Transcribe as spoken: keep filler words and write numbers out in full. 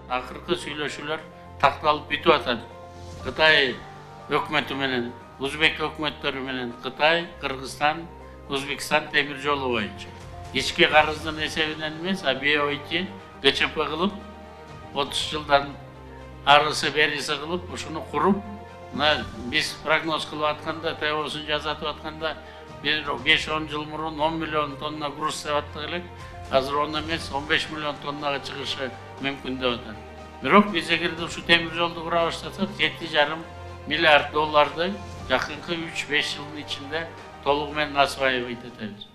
акыркы сүйлөшүүлөр такталып бүтүп атат. Кытай өкмөтү менен, Өзбек өкмөттөрү менен Кытай, Кыргызстан, Өзбекстан темир жолу боюнча. Ички карыздын эсебинен эмес, а бейойти ГЧП кылып, отуз жылдан арысы берisi кылып, ушуну куруп, мына биз прогноз кылып атканда, ТОсун жасатып атканда, беш он жыл мурун он миллион тонна груз деп аттык элек, азыр он эмес, он беш миллион тоннага чыгышы мүмкүн деп атат. Бирок биз эгерде ушу темир жолду кура баштасак, жети жарым миллиард долларды жакынкы үч беш жылдын ичинде толугу менен асыбай этебиз.